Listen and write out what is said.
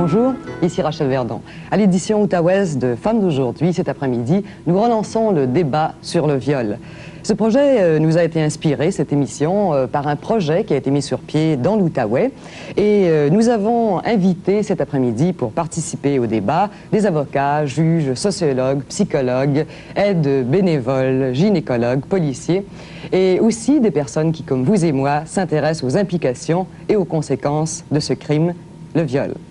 Bonjour, ici Rachel Verdon. À l'édition outaouaise de Femmes d'aujourd'hui, cet après-midi, nous relançons le débat sur le viol. Ce projet nous a été inspiré, cette émission, par un projet qui a été mis sur pied dans l'Outaouais. Et nous avons invité cet après-midi pour participer au débat des avocats, juges, sociologues, psychologues, aides bénévoles, gynécologues, policiers et aussi des personnes qui, comme vous et moi, s'intéressent aux implications et aux conséquences de ce crime, le viol.